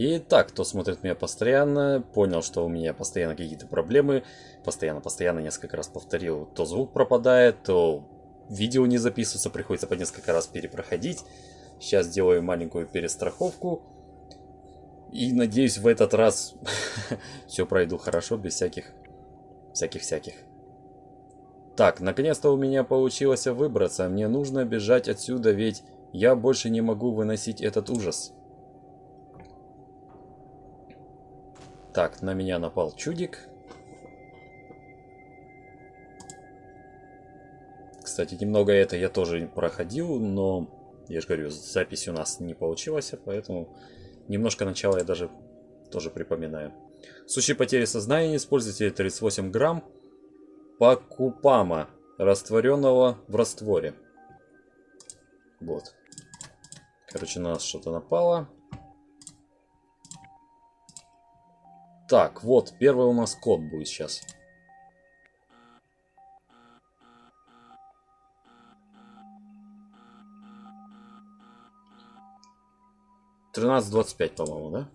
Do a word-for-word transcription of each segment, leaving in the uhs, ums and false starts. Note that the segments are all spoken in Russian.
И так, кто смотрит меня постоянно, понял, что у меня постоянно какие-то проблемы. Постоянно-постоянно несколько раз повторил, то звук пропадает, то видео не записывается, приходится по несколько раз перепроходить. Сейчас делаю маленькую перестраховку. И надеюсь, в этот раз все пройду хорошо, без всяких всяких-всяких. Так, наконец-то у меня получилось выбраться. Мне нужно бежать отсюда, ведь я больше не могу выносить этот ужас. Так, на меня напал чудик. Кстати, немного это я тоже проходил, но, я же говорю, запись у нас не получилась, поэтому немножко начала я даже тоже припоминаю. В случае потери сознания используйте тридцать восемь грамм пакупама, растворенного в растворе. Вот. Короче, на нас что-то напало. Так, вот, первый у нас код будет сейчас. тринадцать двадцать пять, по-моему, да?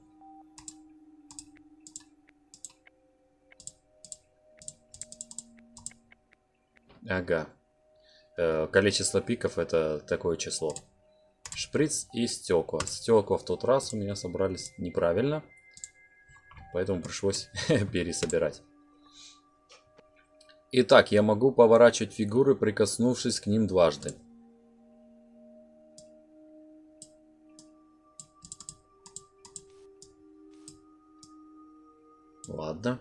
Ага. Э, количество пиков это такое число. Шприц и стекла. Стекла в тот раз у меня собрались неправильно. Поэтому пришлось пересобирать. Итак, я могу поворачивать фигуры, прикоснувшись к ним дважды. Ладно.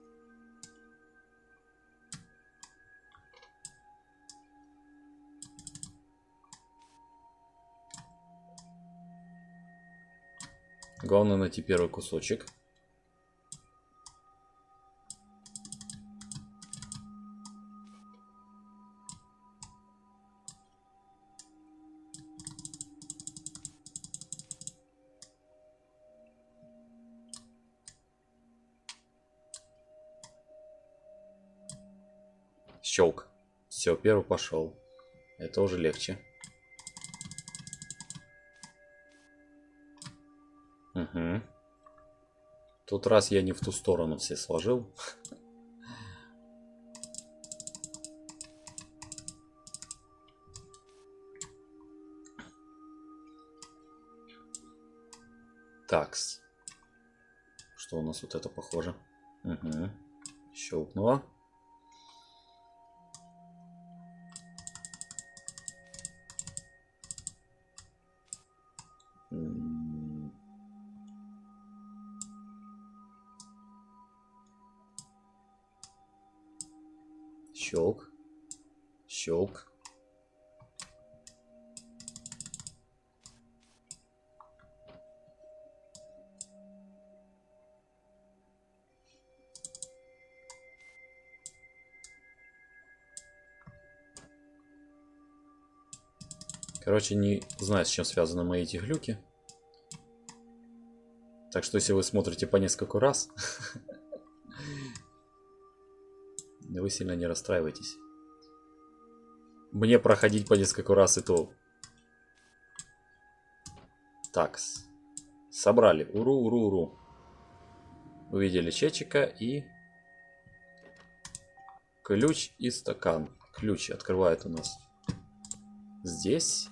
Главное найти первый кусочек. Щелк. Все, первый пошел. Это уже легче. Угу. Тут раз я не в ту сторону все сложил. Такс. Что у нас вот это похоже? Угу. Щелкнуло. Щелк. Щелк. Короче, не знаю, с чем связаны мои эти глюки. Так что, если вы смотрите по нескольку раз, вы сильно не расстраивайтесь. Мне проходить по нескольку раз и то. Так, собрали. Уру, уру, уру. Увидели чечика и ключ и стакан. Ключ открывает у нас здесь.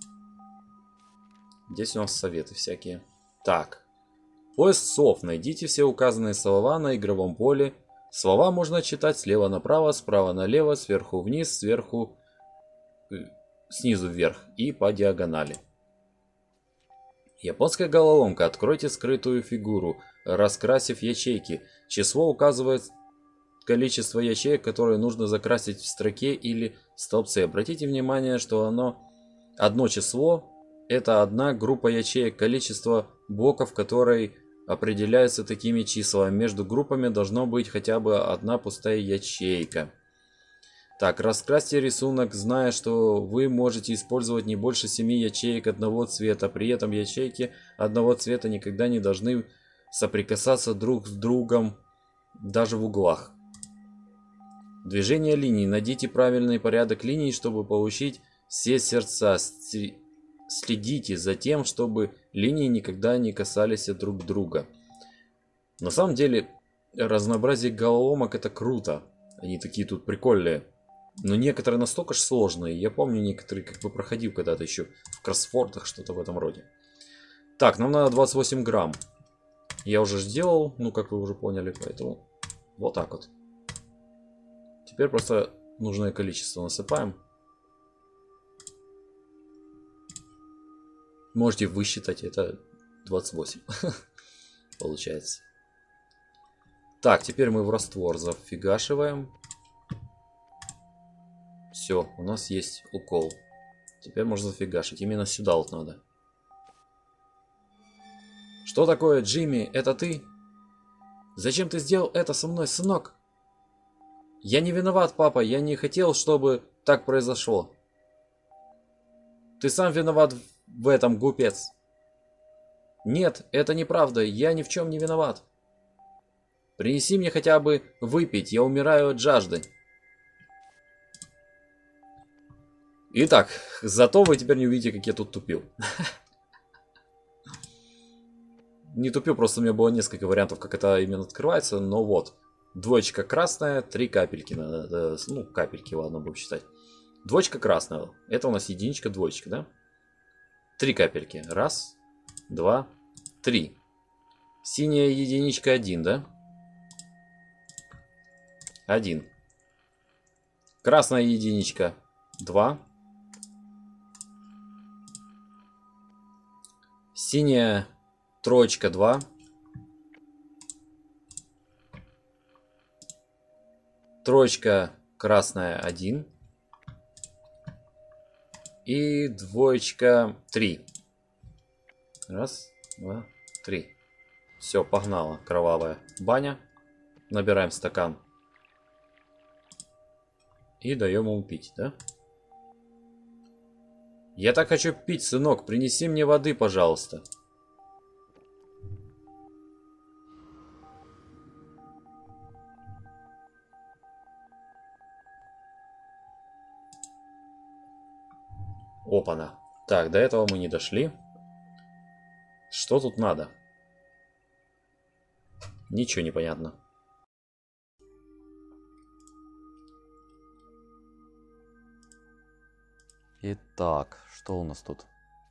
Здесь у нас советы всякие. Так. Поиск слов. Найдите все указанные слова на игровом поле. Слова можно читать слева направо, справа налево, сверху вниз, сверху, снизу вверх и по диагонали. Японская головоломка. Откройте скрытую фигуру, раскрасив ячейки. Число указывает количество ячеек, которые нужно закрасить в строке или столбце. Обратите внимание, что оно одно число. Это одна группа ячеек. Количество блоков, которые определяются такими числами. Между группами должно быть хотя бы одна пустая ячейка. Так, раскрасьте рисунок, зная, что вы можете использовать не больше семи ячеек одного цвета. При этом ячейки одного цвета никогда не должны соприкасаться друг с другом, даже в углах. Движение линий. Найдите правильный порядок линий, чтобы получить все сердца. Следите за тем, чтобы линии никогда не касались друг друга. На самом деле, разнообразие головоломок это круто. Они такие тут прикольные. Но некоторые настолько же сложные. Я помню некоторые как бы проходил когда-то еще в кроссвордах, что-то в этом роде. Так, нам надо двадцать восемь грамм. Я уже сделал, ну как вы уже поняли, поэтому вот так вот. Теперь просто нужное количество насыпаем. Можете высчитать, это двадцать восемь получается. Так, теперь мы в раствор зафигашиваем. Все, у нас есть укол. Теперь можно зафигашить. Именно сюда вот надо. Что такое, Джимми? Это ты? Зачем ты сделал это со мной, сынок? Я не виноват, папа. Я не хотел, чтобы так произошло. Ты сам виноват в этом, глупец. Нет, это неправда. Я ни в чем не виноват. Принеси мне хотя бы выпить. Я умираю от жажды. Итак, зато вы теперь не увидите, как я тут тупил. Не тупил, просто у меня было несколько вариантов, как это именно открывается. Но вот, двоечка красная, три капельки. Надо, ну, капельки, ладно, будем считать. Двоечка красная. Это у нас единичка, двоечка, да? Три капельки. Раз, два, три. Синяя единичка один, да? Один. Красная единичка два. Синяя троечка два. Троечка красная один. И двоечка три. Раз, два, три. Все, погнала кровавая баня. Набираем стакан. И даем ему пить, да? Я так хочу пить, сынок. Принеси мне воды, пожалуйста. Опа-на. Так, до этого мы не дошли. Что тут надо? Ничего не понятно. Итак, что у нас тут?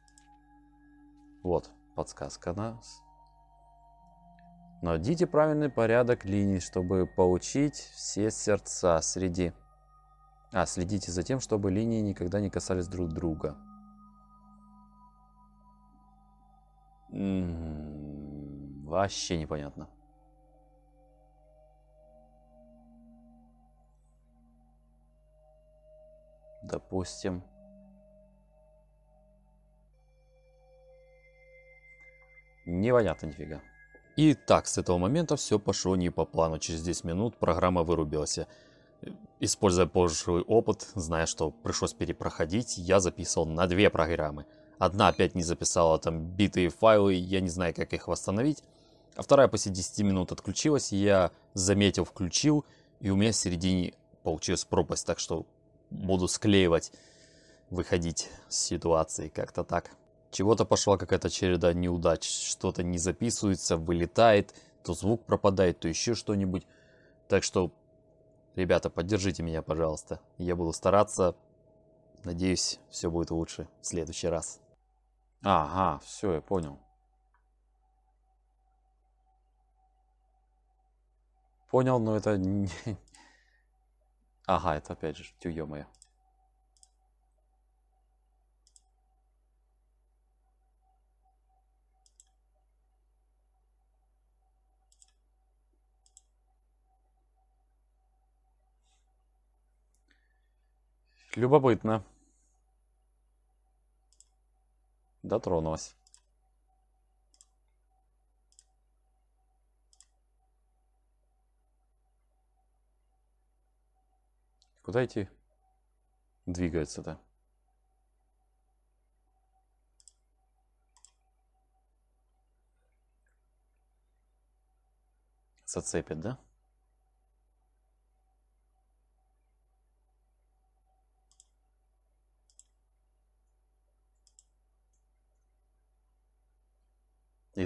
Вот, подсказка нас. Найдите правильный порядок линий, чтобы получить все сердца среди... А, следите за тем, чтобы линии никогда не касались друг друга. М-м-м, вообще непонятно. Допустим. Непонятно нифига. И так, с этого момента все пошло не по плану. Через десять минут программа вырубилась. Используя позже опыт, зная, что пришлось перепроходить, я записывал на две программы. Одна опять не записала там битые файлы, я не знаю, как их восстановить. А вторая после десяти минут отключилась, я заметил, включил, и у меня в середине получилась пропасть, так что буду склеивать, выходить с ситуации как-то так. Чего-то пошла какая-то череда неудач, что-то не записывается, вылетает, то звук пропадает, то еще что-нибудь. Так что, ребята, поддержите меня, пожалуйста. Я буду стараться. Надеюсь, все будет лучше в следующий раз. Ага, все, я понял. Понял, но это... не- Ага, это опять же, тю, ё-моё. Любопытно. Дотронулась. Куда идти? Двигается-то. Зацепит, да?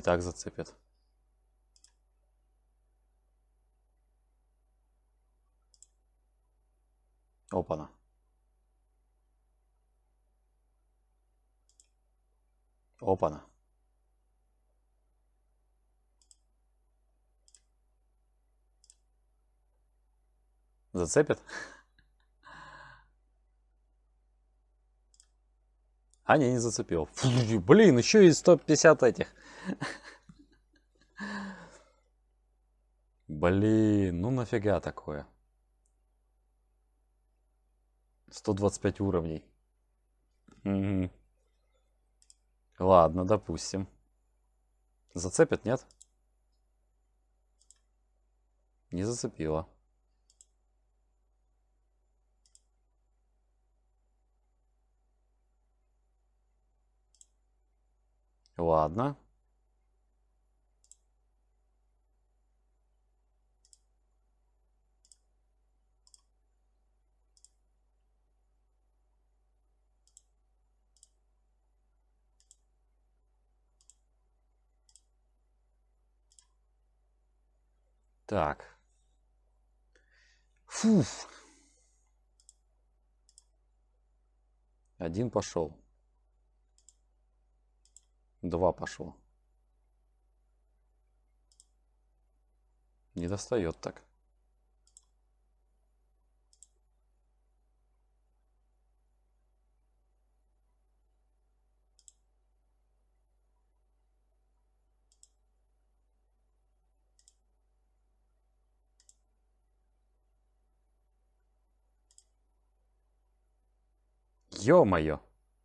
так зацепит. Опа-на. Опа-на. Зацепит? А, не, не зацепил. Фу, блин, еще и сто пятьдесят этих. Блин, ну нафига такое? сто двадцать пять уровней. Угу. Ладно, допустим. Зацепит, нет? Не зацепила. Ладно. Так. Фу. Один пошел. Два пошел. Не достает так. Ё-моё.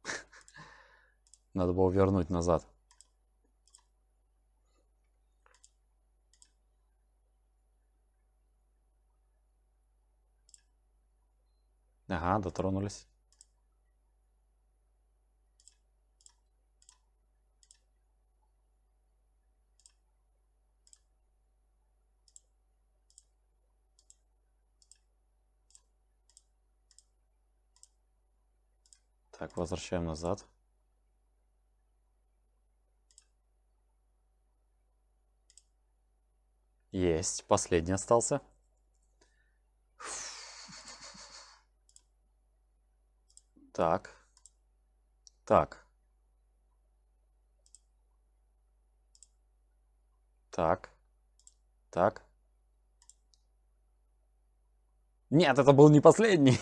Надо было вернуть назад. Ага, дотронулись. Так, возвращаем назад. Есть, последний остался. Так. Так. Так. Так. Нет, это был не последний.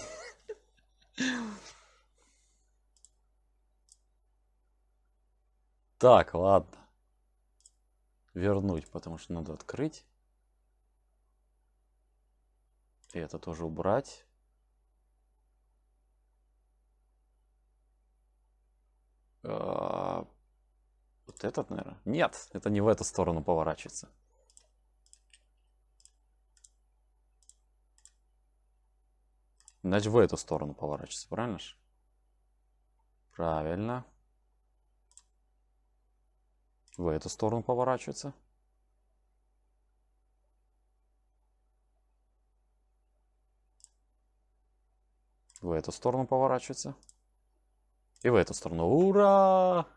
Так, ладно. Вернуть, потому что надо открыть. И это тоже убрать. А, вот этот, наверное. Нет, это не в эту сторону поворачивается. Значит, в эту сторону поворачивается, правильно же? Правильно. В эту сторону поворачивается. В эту сторону поворачивается. И в эту сторону. Ура!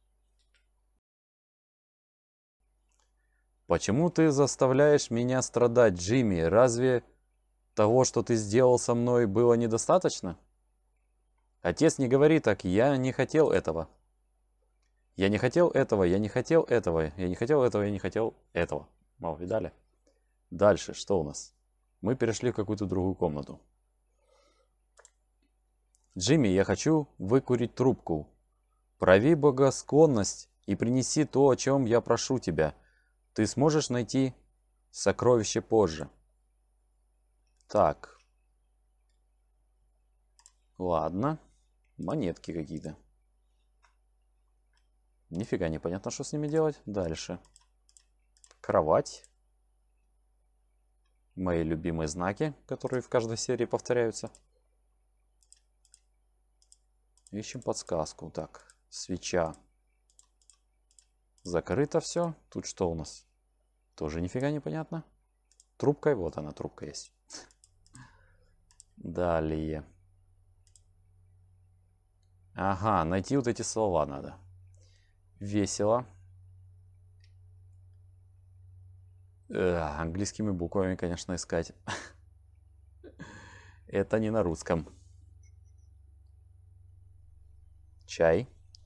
Почему ты заставляешь меня страдать, Джимми? Разве того, что ты сделал со мной, было недостаточно? Отец, не говори так. Я не хотел этого. Я не хотел этого, я не хотел этого, я не хотел этого, я не хотел этого. Мало, видали? Дальше, что у нас? Мы перешли в какую-то другую комнату. Джимми, я хочу выкурить трубку. Прояви благосклонность и принеси то, о чем я прошу тебя. Ты сможешь найти сокровище позже. Так. Ладно. Монетки какие-то. Нифига непонятно, что с ними делать. Дальше. Кровать. Мои любимые знаки, которые в каждой серии повторяются. Ищем подсказку. Так, свеча. Закрыто все. Тут что у нас? Тоже нифига непонятно. Трубка. Вот она, трубка есть. Далее. Ага, найти вот эти слова надо. Весело. Э, английскими буквами, конечно, искать. Это не на русском. Чай.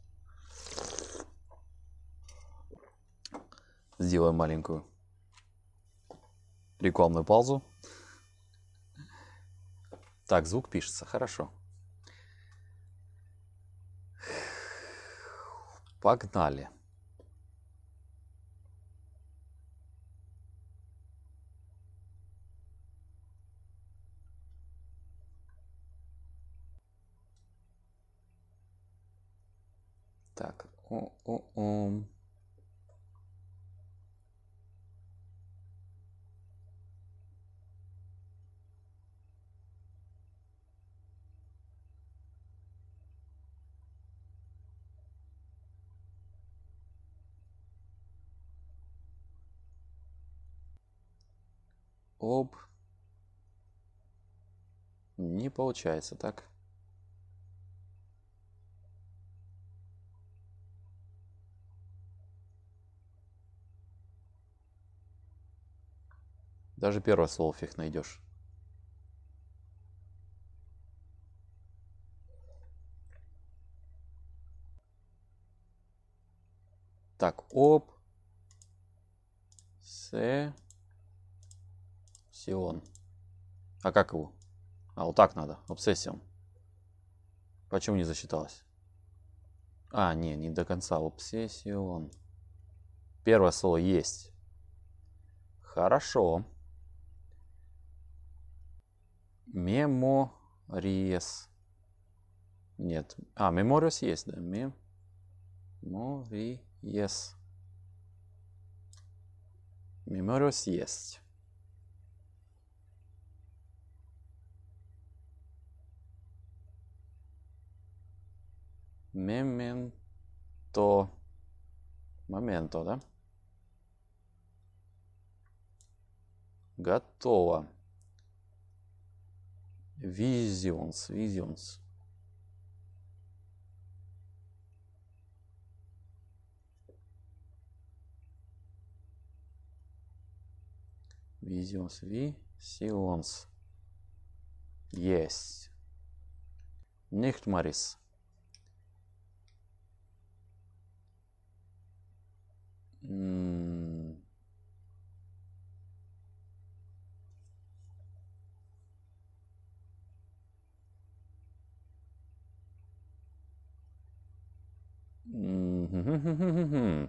Сделаем маленькую рекламную паузу. Так, звук пишется, хорошо. Погнали. Так, о-о-о. Оп. Не получается так. Даже первое слово фиг найдешь. Так, оп. Се. Сион. А как его? А, вот так надо. Обсессион. Почему не засчиталось? А, не, не до конца. Обсессион. Первое слово есть. Хорошо. Мемориес. Нет. А, мемориус есть, да. Мемориес. Мемориус есть. Мементо. Моменто, да? Готово. Visions, visions. Visions, visions. Есть. Нихтмарис. М. Мгм.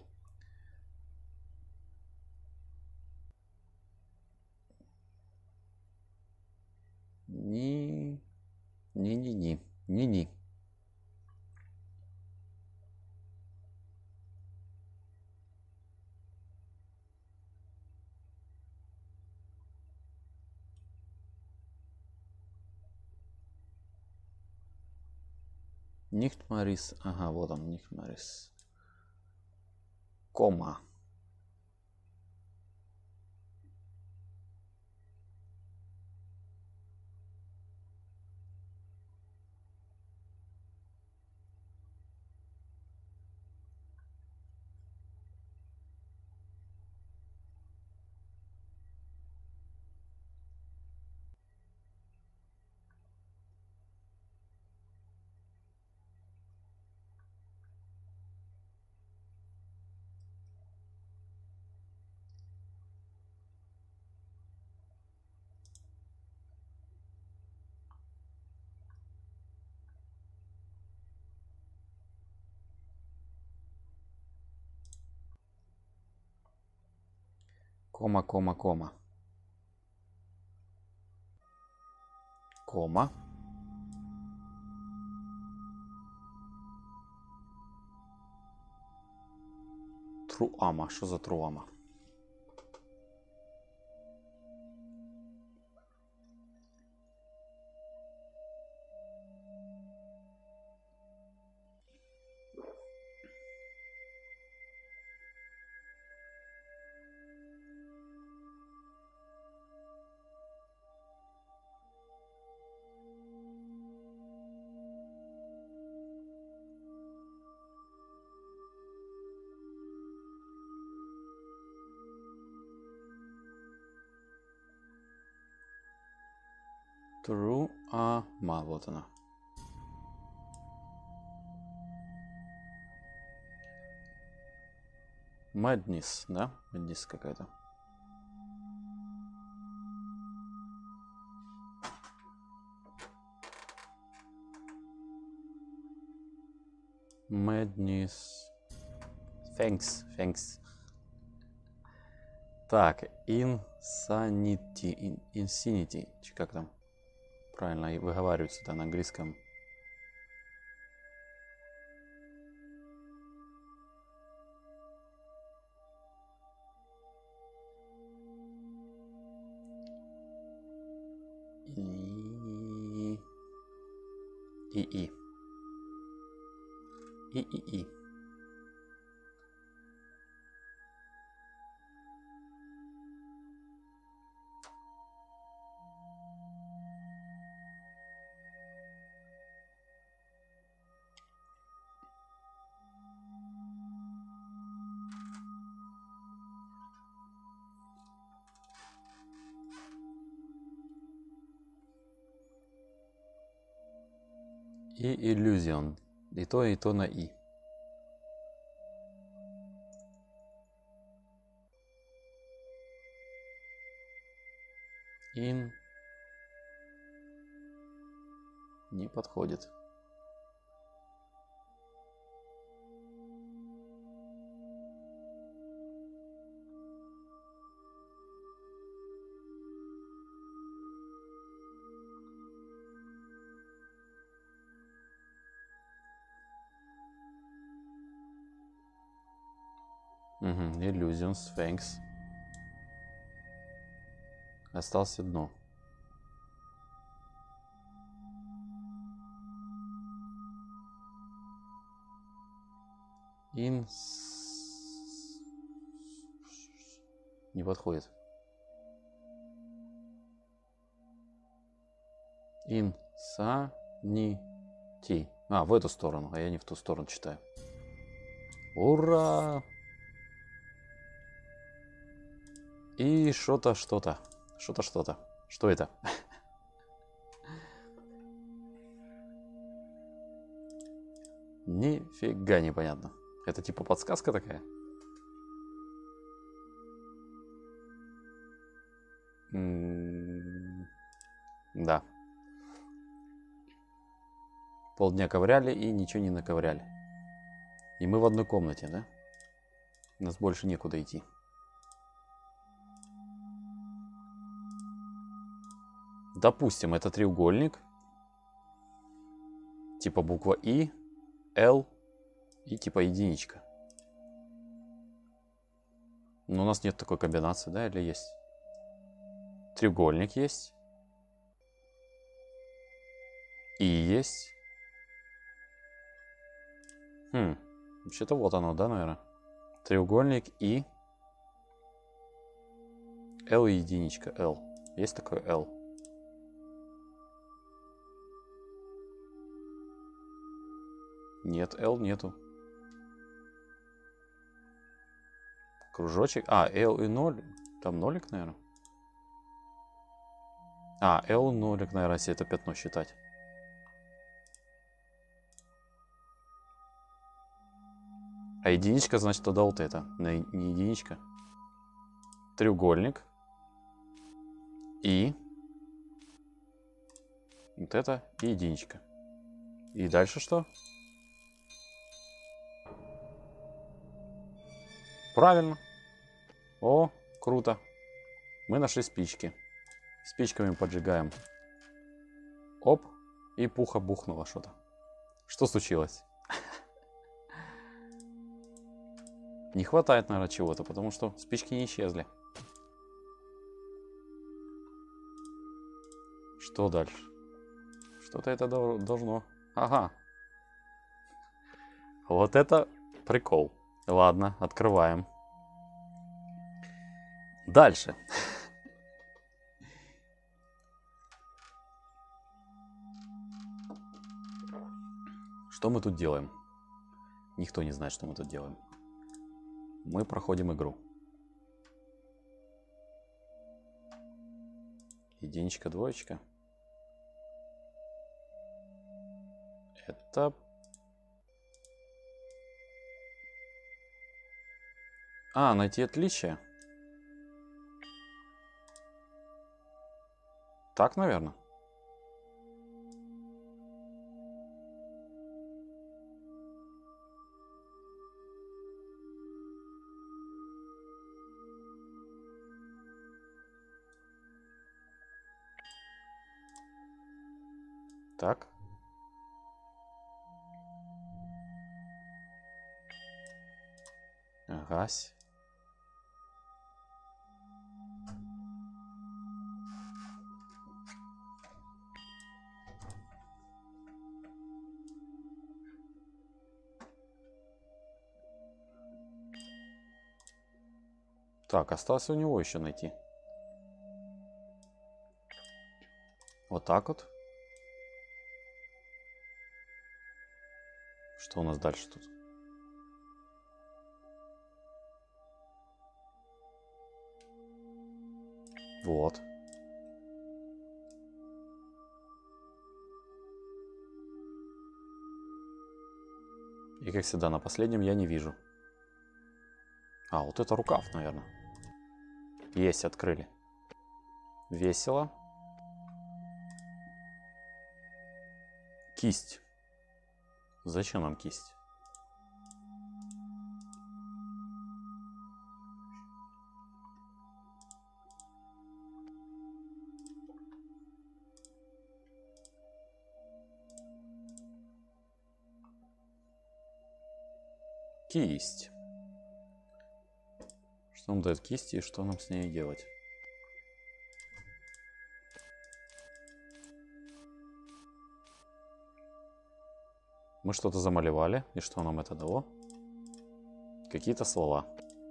Ни. Ни-ни-ни. Ни-ни. Нихтмарис. Ага, вот он, Нихтмарис. Кома. Кома, кома, кома. Кома. Труама. Что за труама? True. А, ма, вот она. Madness, да? Madness какая-то. Madness. Thanks, thanks. Так, Insanity, in, Insanity, как там правильно выговаривается-то на английском? И... И-и. И-и-и. И Illusion. И то, и то на И. In. Не подходит. Угу, Illusions, thanks. Осталось одно. In... Не подходит. Insanity. А, в эту сторону, а я не в ту сторону читаю. Ура! И что-то, что-то. Что-то, что-то. Что это? Нифига непонятно. Это типа подсказка такая? М-м- да. Полдня ковыряли и ничего не наковыряли. И мы в одной комнате, да? У нас больше некуда идти. Допустим, это треугольник. Типа буква И, Л и типа единичка. Но у нас нет такой комбинации, да, или есть? Треугольник есть. И есть. Хм, вообще-то вот оно, да, наверное? Треугольник И. Л и единичка, Л. Есть такое Л? Нет, L нету. Кружочек. А, L и ноль. Там нолик, наверное. А, L нолик, наверное, если это пятно считать. А единичка, значит, тогда вот это. Не единичка. Треугольник. И. Вот это и единичка. И дальше что? Правильно. О, круто. Мы нашли спички. Спичками поджигаем. Оп. И пуха бухнуло что-то. Что случилось? Не хватает, наверное, чего-то, потому что спички не исчезли. Что дальше? Что-то это должно... Ага. Вот это прикол. Ладно, открываем. Дальше. Что мы тут делаем? Никто не знает, что мы тут делаем. Мы проходим игру. Единичка, двоечка. Это... А, найти отличия. Так, наверное. Так. Агась. Так, осталось у него еще найти. Вот так вот. Что у нас дальше тут? Вот. И как всегда, на последнем я не вижу. А, вот это рукав, наверное. Есть, открыли. Весело. Кисть. Зачем нам кисть? Кисть. Что нам дает кисть и что нам с ней делать? Мы что-то замалевали. И что нам это дало? Какие-то слова.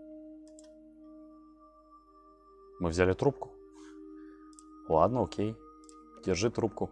Мы взяли трубку. Ладно, окей. Держи трубку.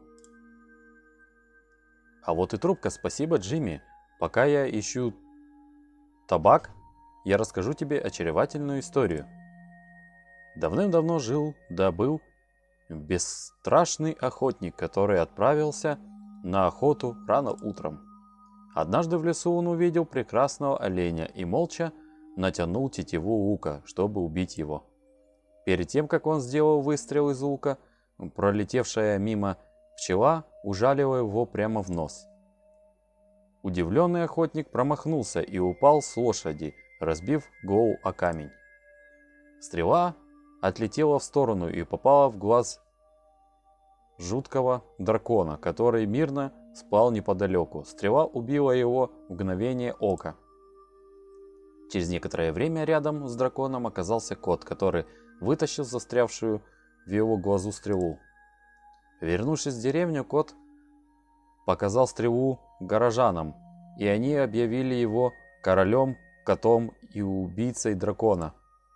А вот и трубка. Спасибо, Джимми. Пока я ищу табак, я расскажу тебе очаровательную историю. Давным-давно жил, да был бесстрашный охотник, который отправился на охоту рано утром. Однажды в лесу он увидел прекрасного оленя и молча натянул тетиву лука, чтобы убить его. Перед тем, как он сделал выстрел из лука, пролетевшая мимо пчела ужалила его прямо в нос. Удивленный охотник промахнулся и упал с лошади, разбив голову о камень. Стрела отлетела в сторону и попала в глаз жуткого дракона, который мирно спал неподалеку. Стрела убила его в мгновение ока. Через некоторое время рядом с драконом оказался кот, который вытащил застрявшую в его глазу стрелу. Вернувшись в деревню, кот показал стрелу горожанам, и они объявили его королем, котом и убийцей дракона.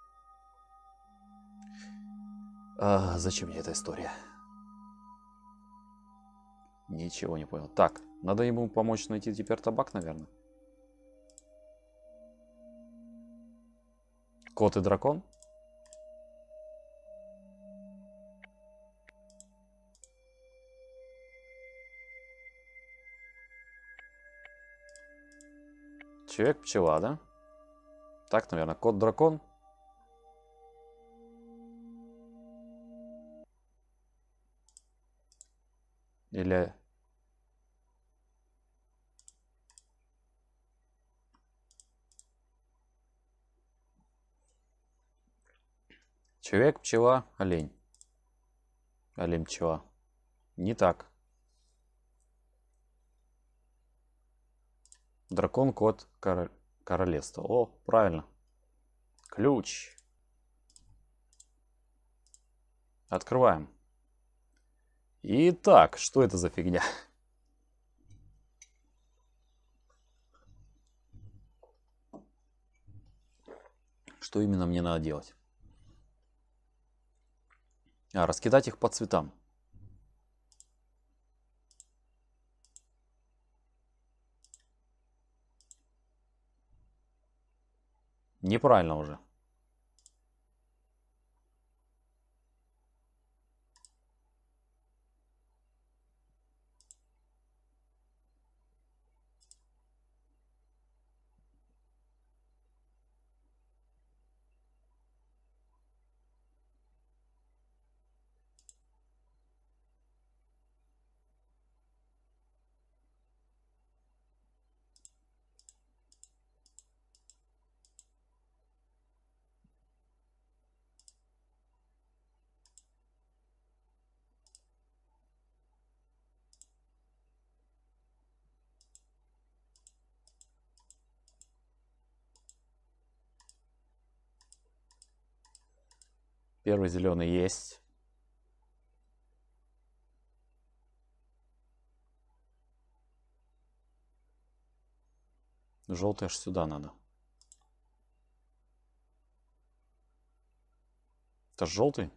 А, зачем мне эта история? Ничего не понял. Так, надо ему помочь найти теперь табак, наверное. Кот и дракон? Человек-пчела, да? Так, наверное, кот-дракон. Или... Человек, пчела, олень. Олень, пчела. Не так. Дракон, кот, король... королевство. О, правильно. Ключ. Открываем. Итак, что это за фигня? Что именно мне надо делать? А, раскидать их по цветам. Неправильно уже. Первый зеленый есть. Желтый аж сюда надо. Это желтый?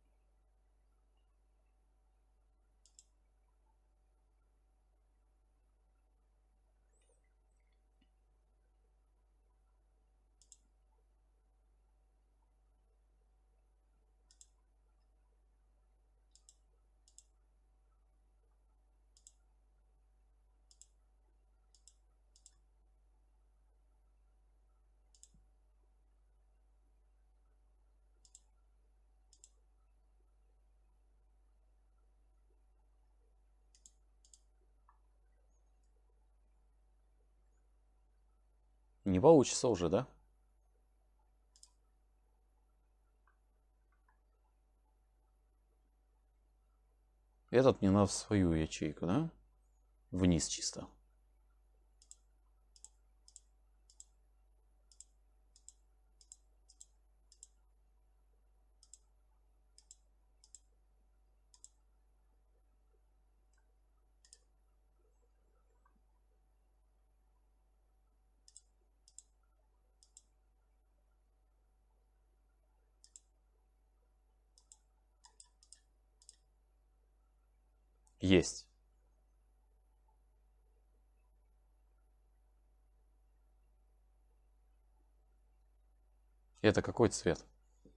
Не получится уже, да? Этот мне надо в свою ячейку, да? Вниз чисто. Есть. Это какой цвет?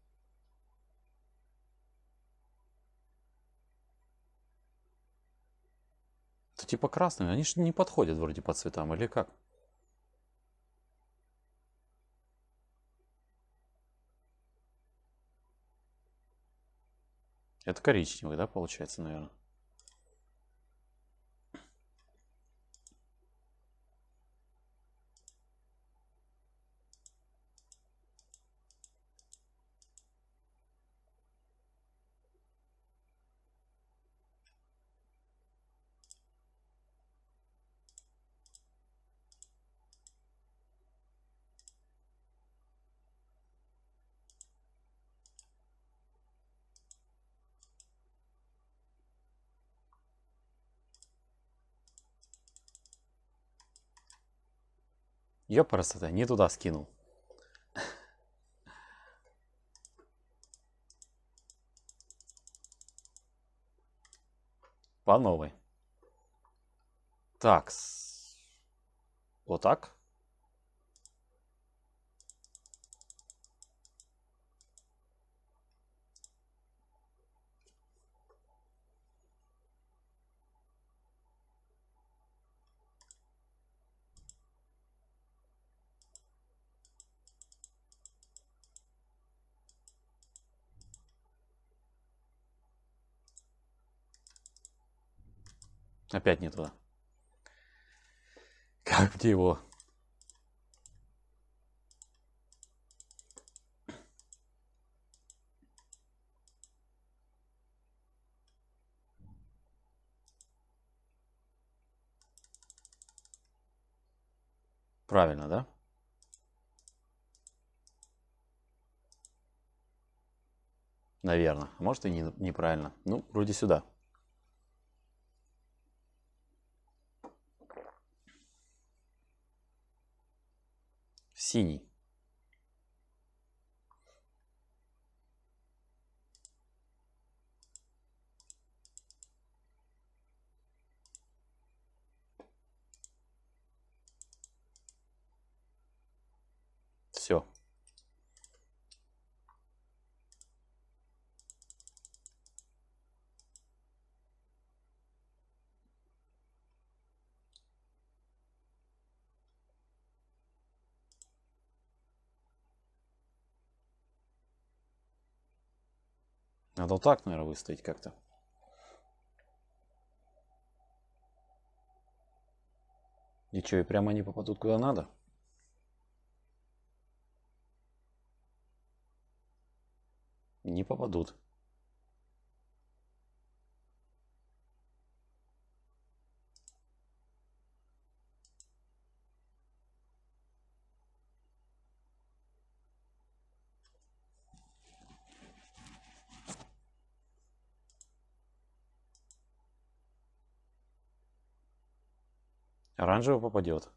Это типа красные. Они же не подходят вроде по цветам, или как? Это коричневый, да, получается, наверное? Ёпарасота, не туда скинул. По новой. Так. Вот так. Опять не туда. Как где его? Правильно, да? Наверное. Может и не, неправильно. Ну, вроде сюда. Синий. Все. Надо вот так, наверное, выставить как-то. И что, и прямо они попадут куда надо? Не попадут. Оранжевый попадет.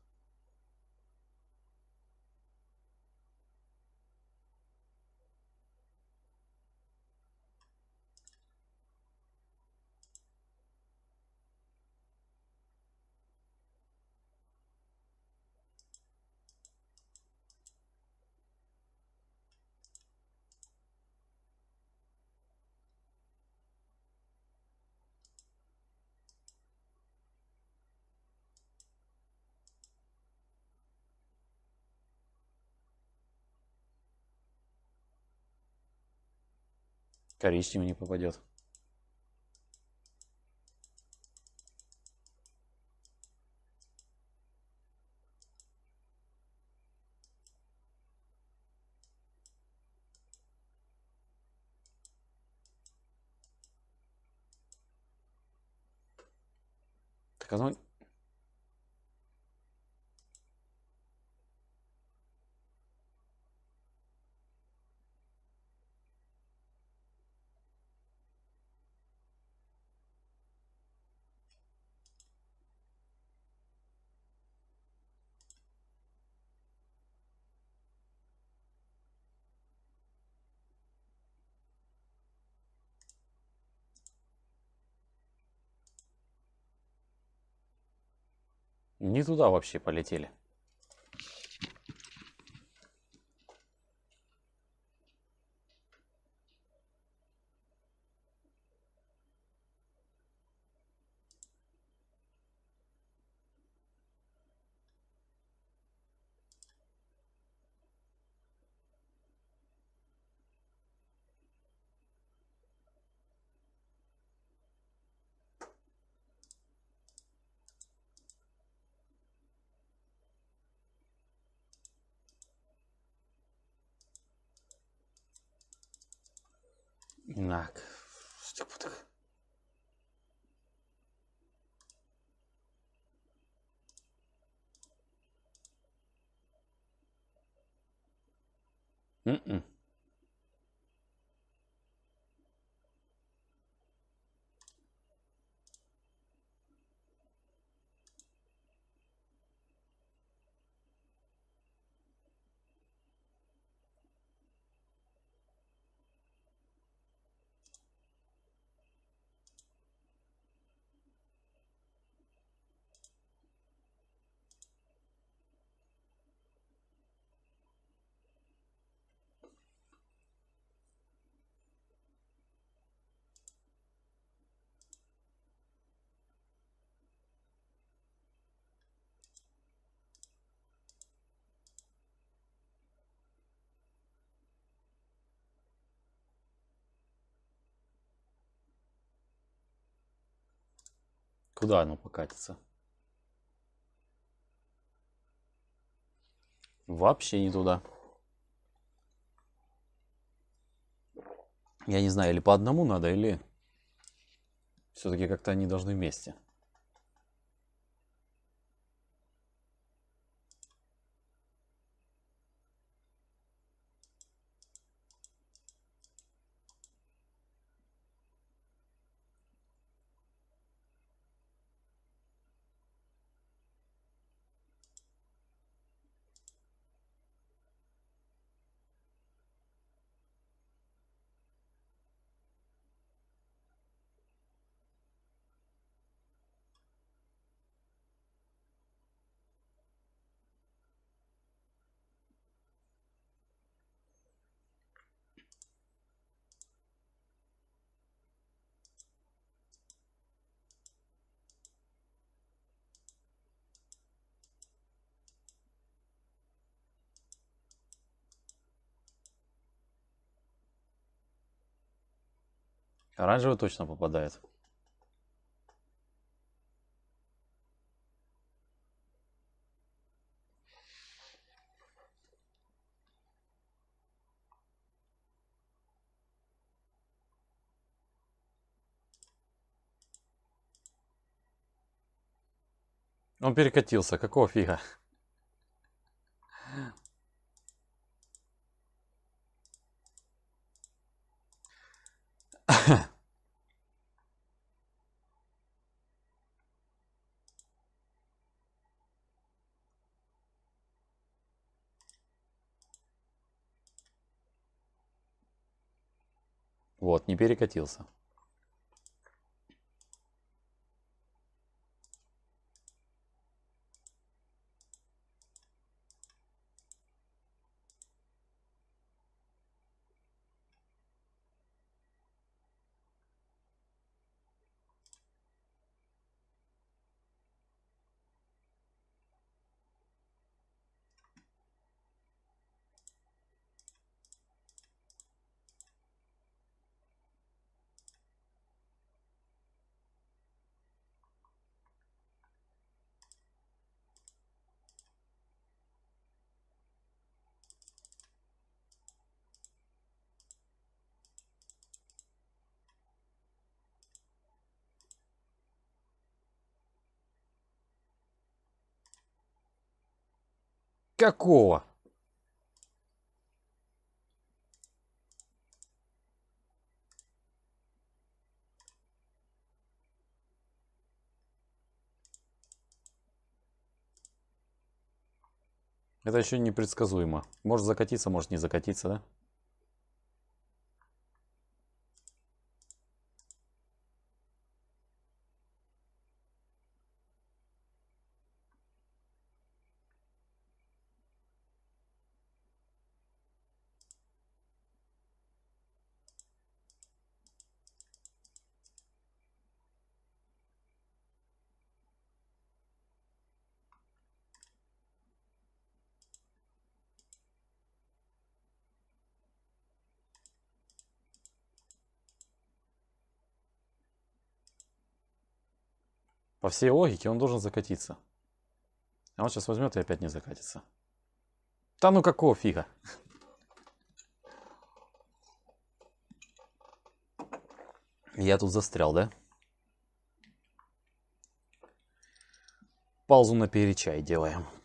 Коричневый не попадет. Так оно... Не туда вообще полетели. Так. М-м. Куда оно покатится? Вообще не туда. Я не знаю, или по одному надо, или все-таки как-то они должны вместе. Оранжевый точно попадает. Он перекатился. Какого фига? Вот, не перекатился. Какого? Это еще непредсказуемо. Может закатиться, может не закатиться, да? По всей логике он должен закатиться. А он сейчас возьмет и опять не закатится. Да ну какого фига? Я тут застрял, да? Паузу на перечай делаем.